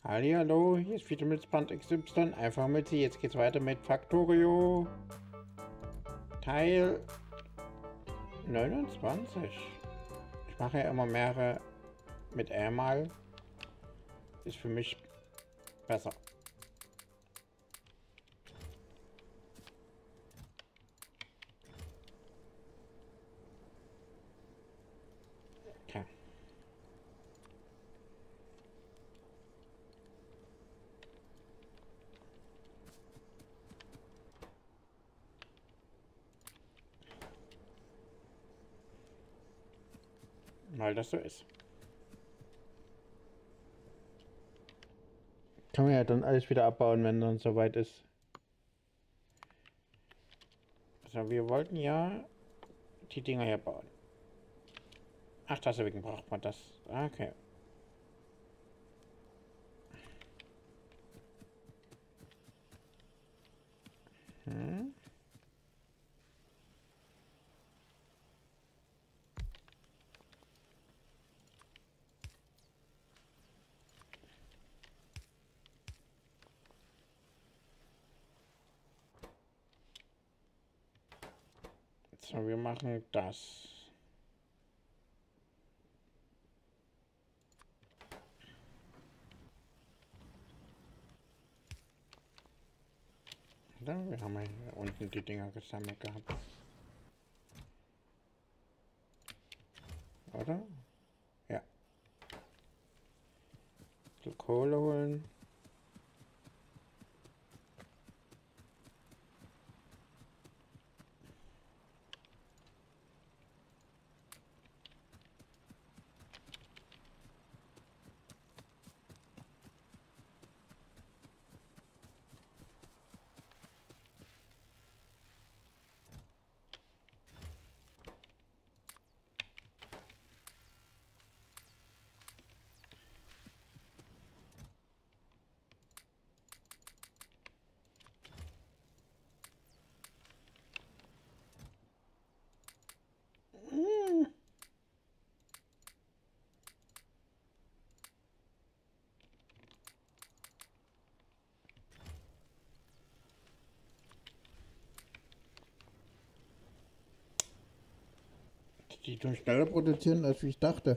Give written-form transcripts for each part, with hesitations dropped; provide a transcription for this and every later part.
Hallihallo, hier ist wieder mit Band XY. Einfach mit Sie. Jetzt geht's weiter mit Factorio. Teil 29. Ich mache ja immer mehrere mit einmal. Ist für mich besser. Okay. Weil das so ist. Kann man ja dann alles wieder abbauen, wenn dann soweit ist. Also wir wollten ja die Dinger hier bauen. Ach, deswegen braucht man das. Okay. Hm. So, wir machen das. Ja, wir haben ja hier unten die Dinger gesammelt gehabt. Oder? Ja. Die Kohle holen. Die tun schneller produzieren, als ich dachte.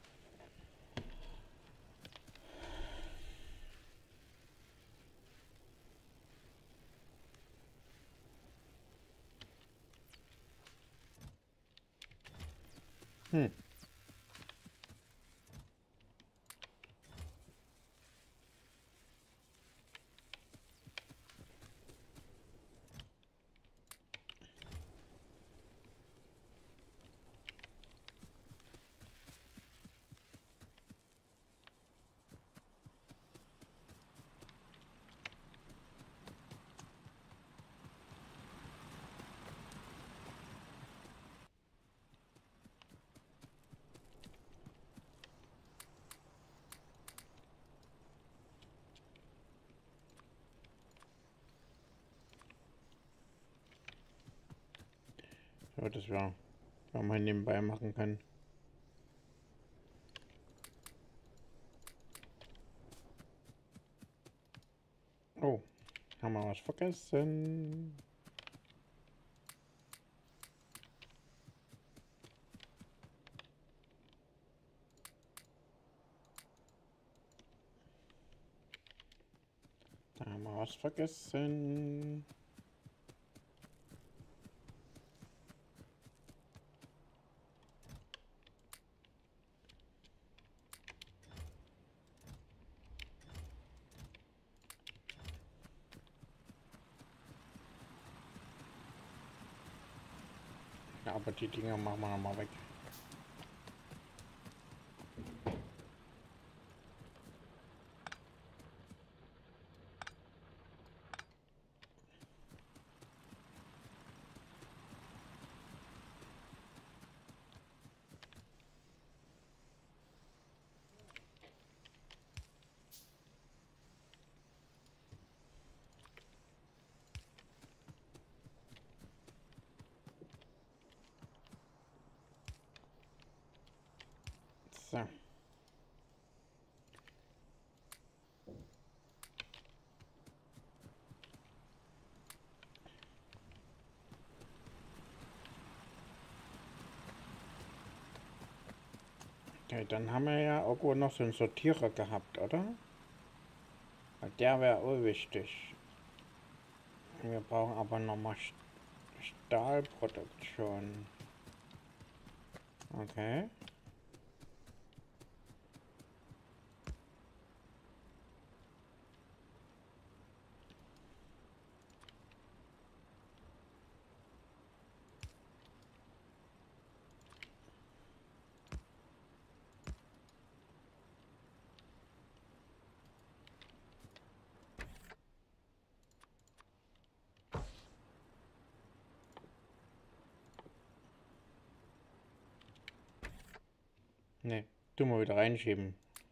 Hm. So, das war, was man nebenbei machen kann. Oh, haben wir was vergessen? Da haben wir was vergessen. Ja, aber die Dinger machen wir nochmal weg. So. Okay, dann haben wir ja irgendwo noch so einen Sortierer gehabt, oder? Weil der wäre auch wichtig. Wir brauchen aber nochmal Stahlproduktion. Okay. Ne, tu mal wieder reinschieben.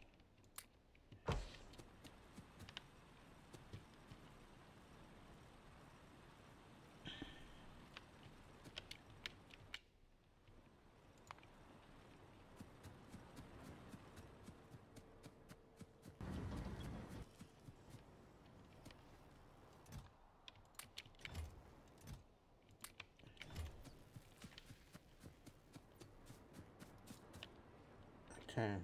Okay.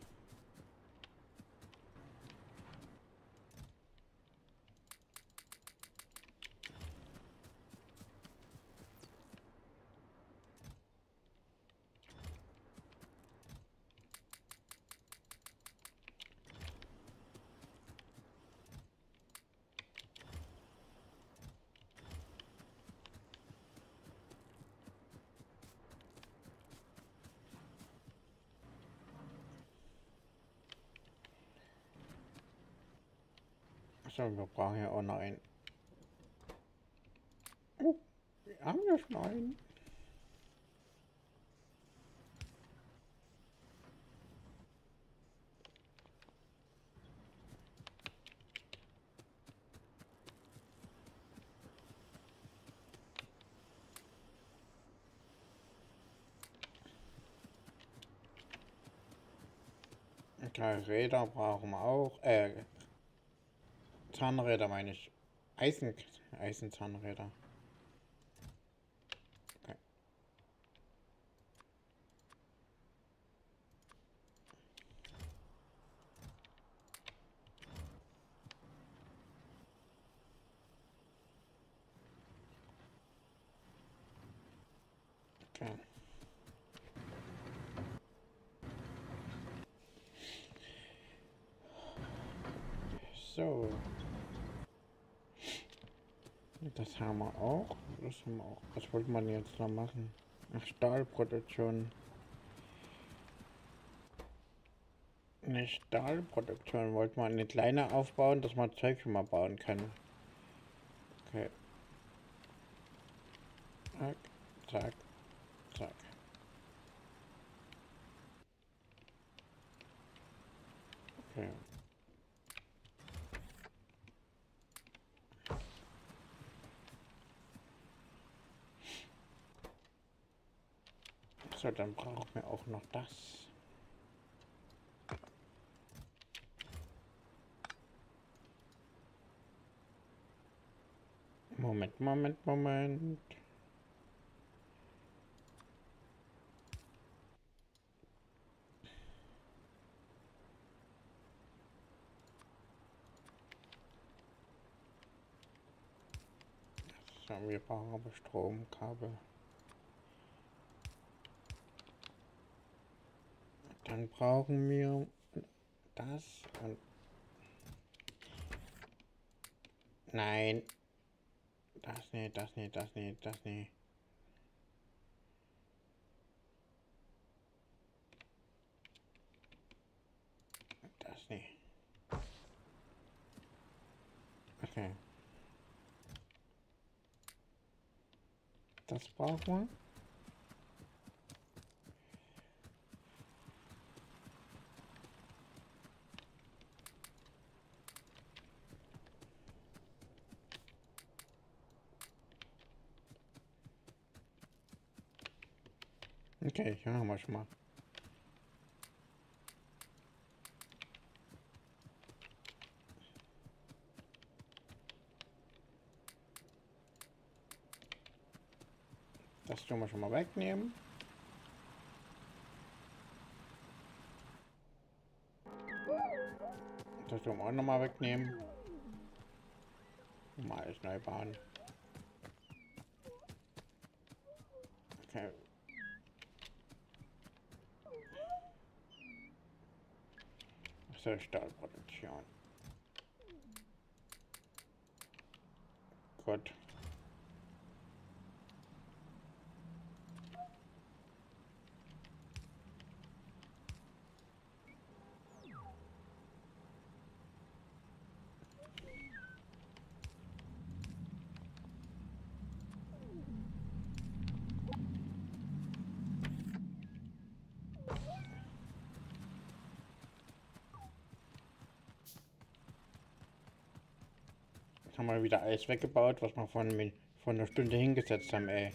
So, wir brauchen ja auch noch einen. Oh, wir haben ja schon einen. Okay, Räder brauchen wir auch. Zahnräder meine ich. Eisenzahnräder. Okay. Okay. So. Das haben wir auch. Das haben wir auch. Was wollte man jetzt noch machen? Ach, Stahlproduktion. Eine Stahlproduktion wollte man eine kleine aufbauen, dass man Zeug schon mal bauen kann. Okay. Zack, zack, zack. Okay. So, dann brauchen wir auch noch das. Moment, Moment, Moment. So, wir brauchen aber Stromkabel. Dann brauchen wir das und... Nein. Das nicht, das nicht, das nicht, das nicht. Das nicht. Okay. Das brauchen wir. Okay, hier haben wir schon mal. Das tun wir schon mal wegnehmen. Das Strom auch nochmal wegnehmen. Mal alles neu bauen. Okay. So, Stahlproduktion. Gut. Jetzt haben wir wieder alles weggebaut, was wir von einer Stunde hingesetzt haben, ey.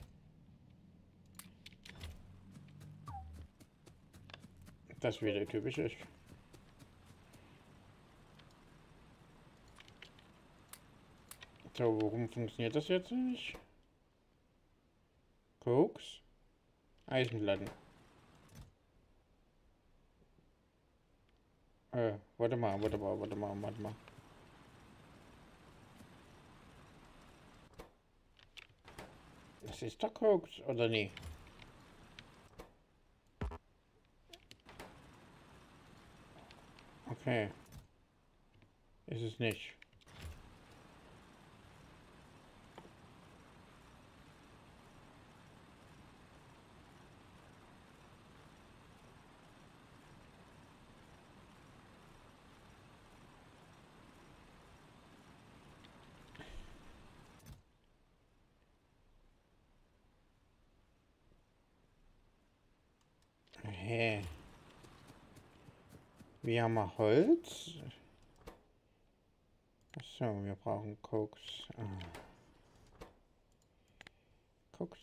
Das wieder typisch ist. So, warum funktioniert das jetzt nicht? Koks? Eisenplatten. Warte mal. Das ist doch Koks, oder nie? Okay. Ist es nicht. Hä? Wir haben mal Holz. Achso, wir brauchen Koks. Koks.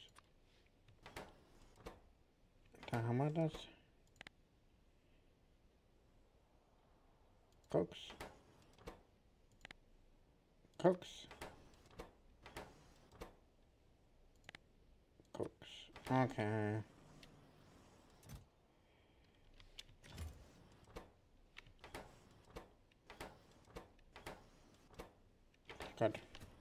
Da haben wir das. Koks. Koks. Koks. Okay. Gut.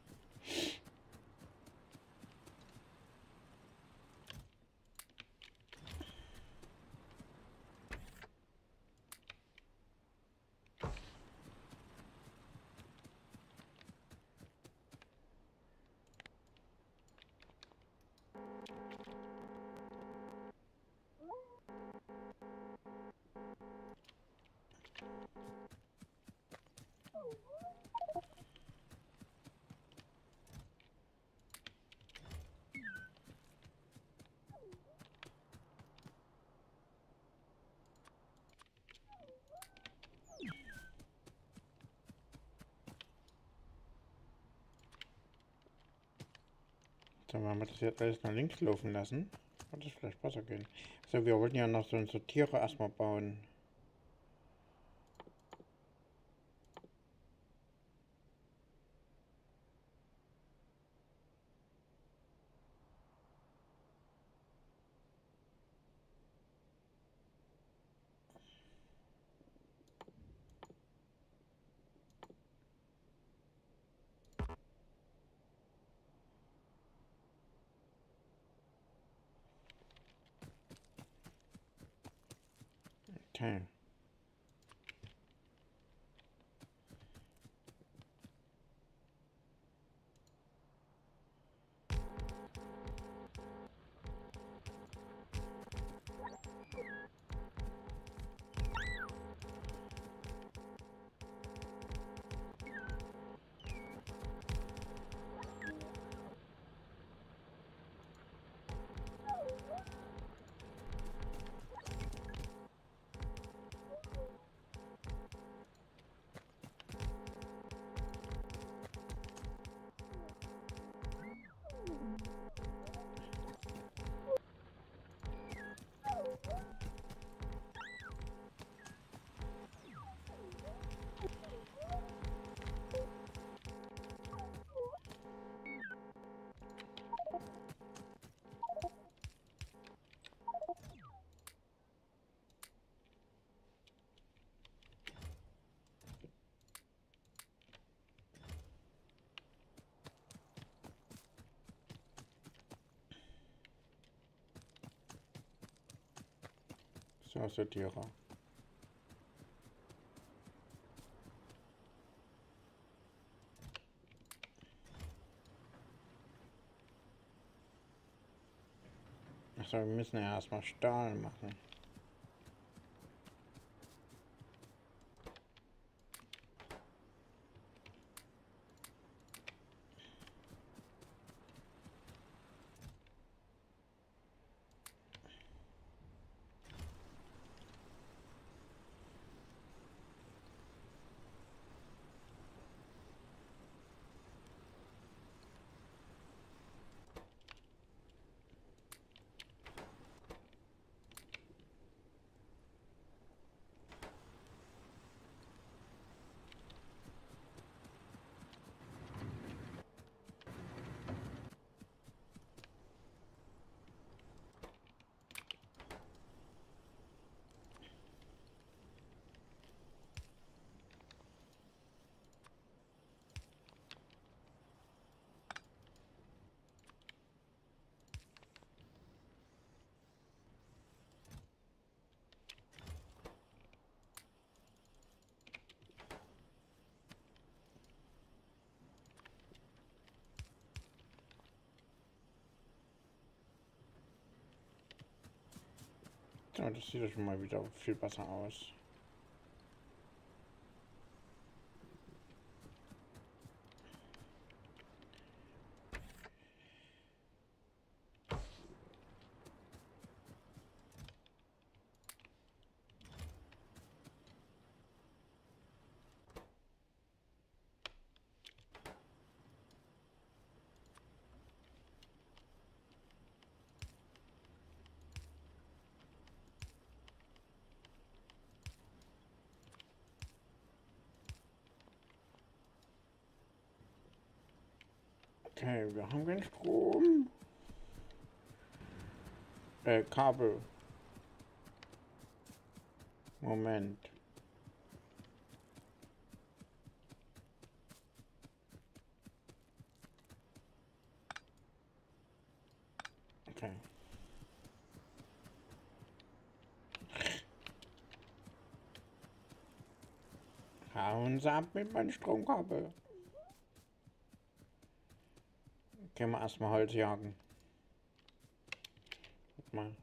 Dann werden wir das jetzt alles nach links laufen lassen. Wird das vielleicht besser gehen. So, wir wollten ja noch so einen Sortierer erstmal bauen. Okay. So, Sortierer. Achso, wir müssen ja erstmal Stahl machen. Ja, das sieht ja schon mal wieder viel besser aus. Okay, wir haben keinen Strom. Kabel. Moment. Okay. Hauen Sie ab mit meinem Stromkabel. Gehen wir erstmal Holz jagen. Guck mal.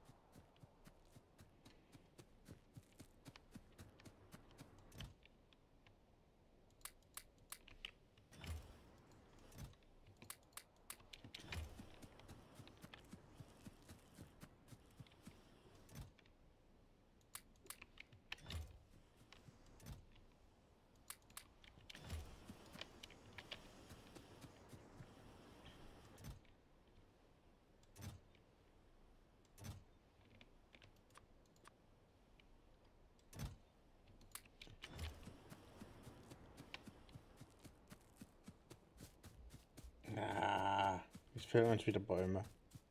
Ah, jetzt fehlen uns wieder Bäume.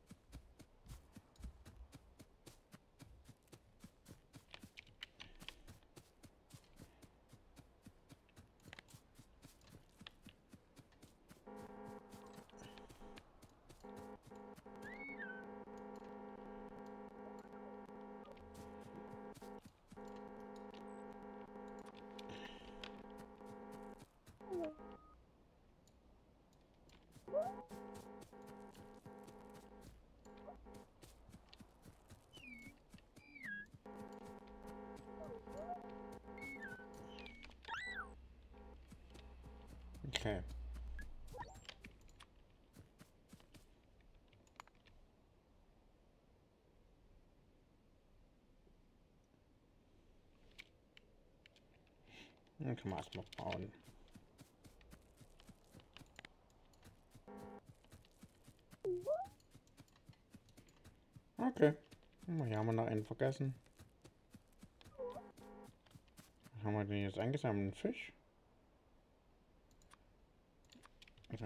Okay. Dann können wir erstmal bauen. Okay. Hier haben wir noch einen vergessen. Was haben wir denn jetzt eingesammelt? Einen Fisch? Okay.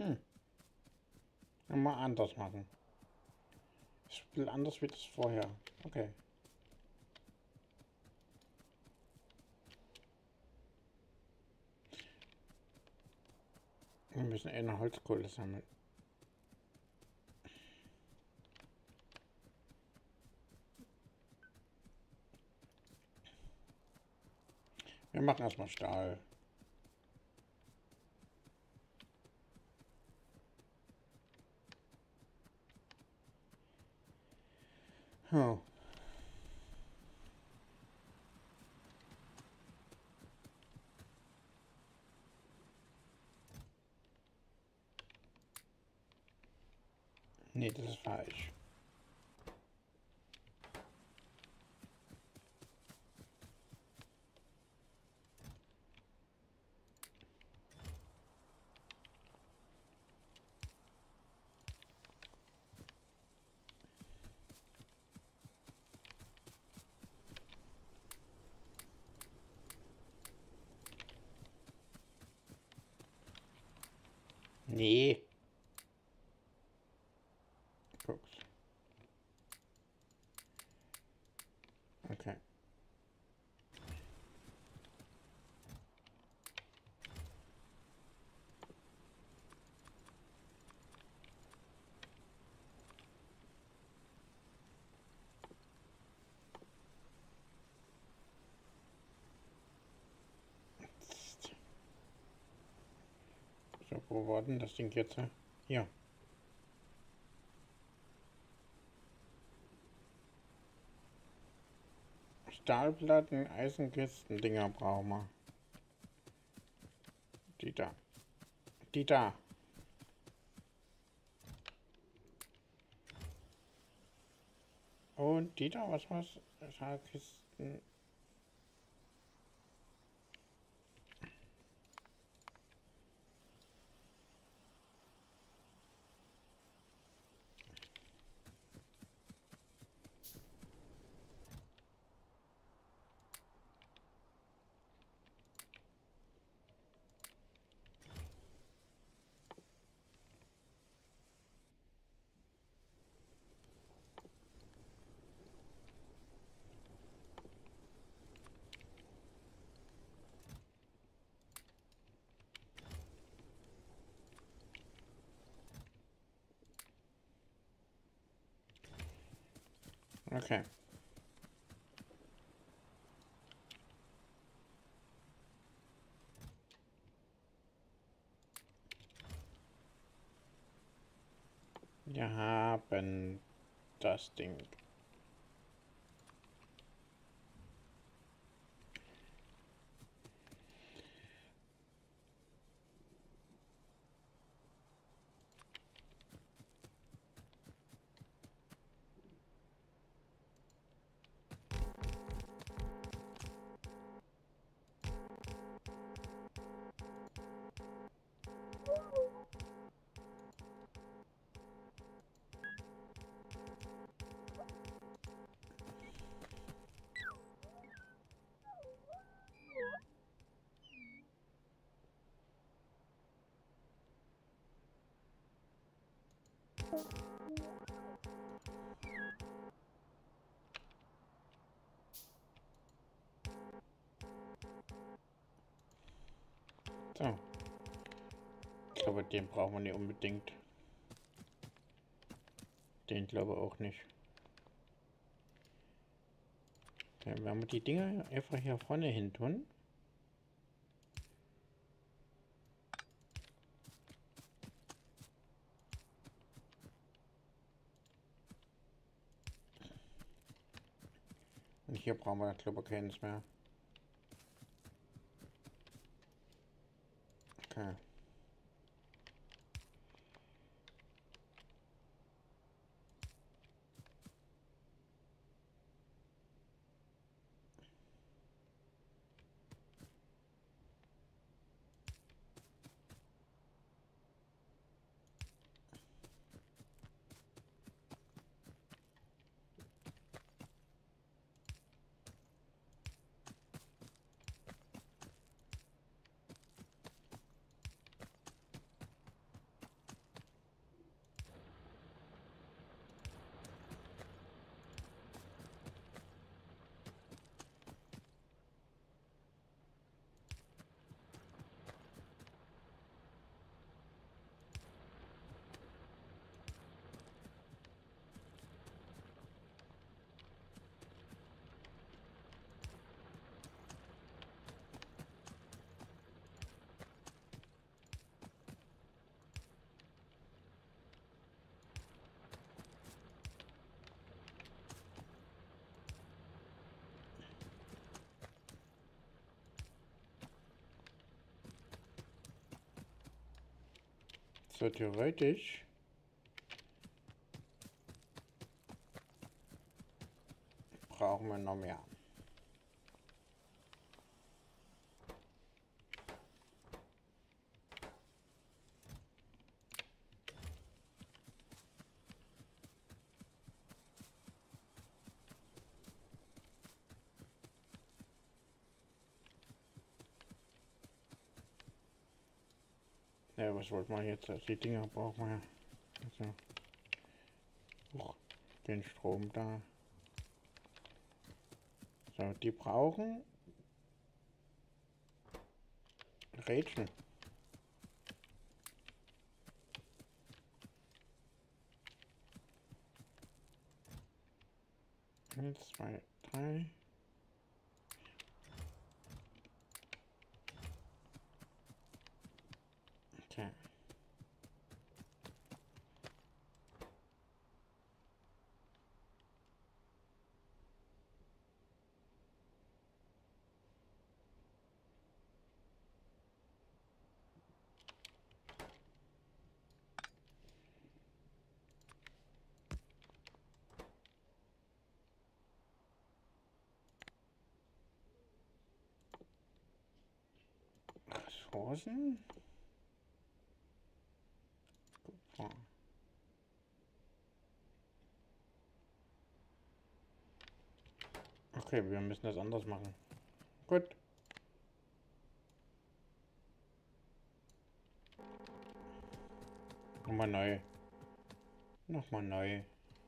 Mal anders machen. Das Spiel anders wie das vorher. Okay. Wir müssen eine Holzkohle sammeln. Wir machen erstmal Stahl. Oh. Nee, das ist falsch. Nee. Guck's. Okay. So, wo war denn das Ding jetzt? Hier. Stahlplatten, Eisenkisten, Dinger brauchen wir. Die da. Die da. Und die da, was war's? Stahlkisten. Okay. Wir haben das Ding. So. Ich glaube, den brauchen wir nicht unbedingt. Den glaube ich auch nicht. Dann werden wir die Dinger einfach hier vorne hin tun. Und hier brauchen wir, glaube ich, keines mehr. Okay. So theoretisch. Brauchen wir noch mehr. Ja, was wollte man jetzt? Die Dinger brauchen wir. Also, den Strom da. So, die brauchen Rädchen. 1, 2, 3. Okay. Ressourcen? Kupfer. Okay, wir müssen das anders machen. Gut. Nochmal neu. Nochmal neu.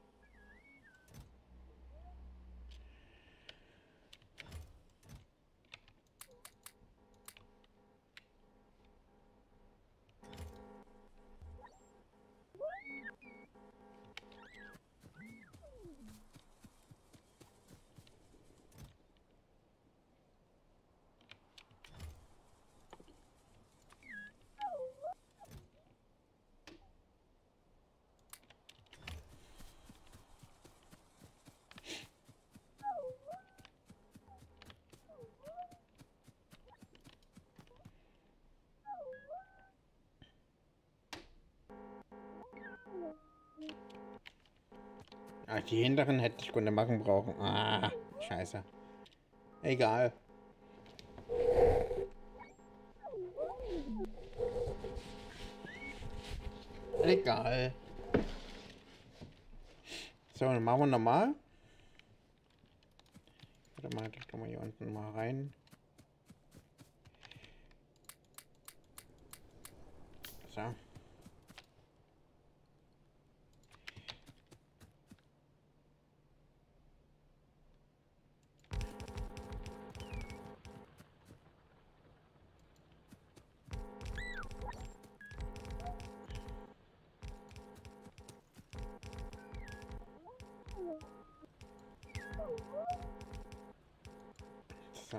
Ah, die hinteren hätte ich Kunde machen brauchen. Ah, scheiße. Egal. Egal. So, dann machen wir nochmal. Warte mal, das können wir hier unten mal rein. So. So.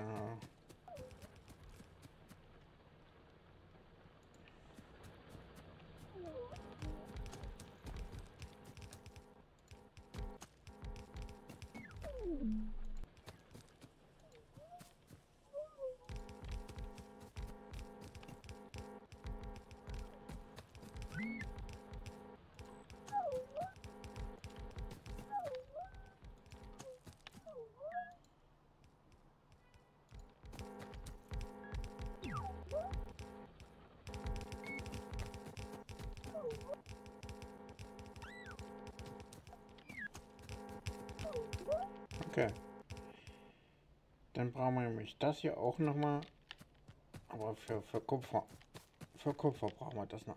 Okay. Dann brauchen wir nämlich das hier auch nochmal. Aber für Kupfer. Für Kupfer brauchen wir das noch.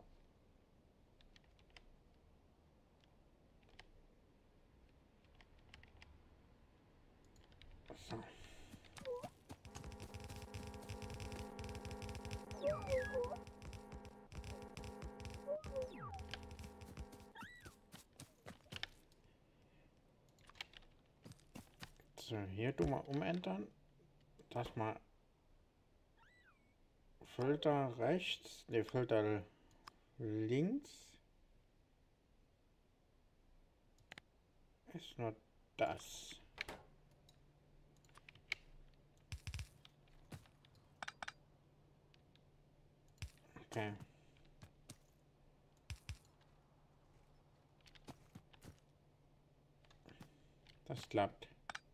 So. So, hier tun wir umändern. Das mal Filter rechts, ne, Filter links. Ist nur das. Okay. Das klappt.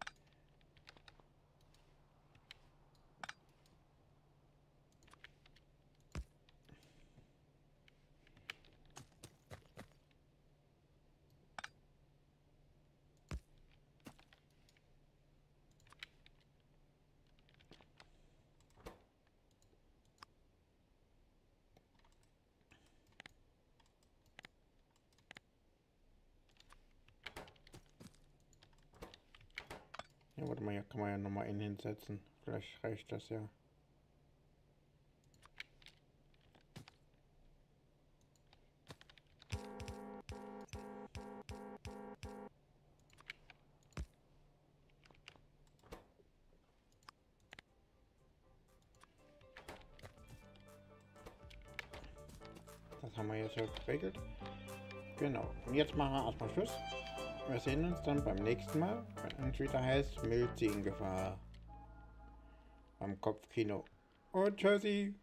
Ja, warte mal, hier kann man ja nochmal einen hinsetzen. Vielleicht reicht das ja. Das haben wir jetzt ja geregelt. Genau. Und jetzt machen wir erstmal Schluss. Wir sehen uns dann beim nächsten Mal, wenn es wieder heißt Milzi in Gefahr. Am Kopfkino. Und tschüssi.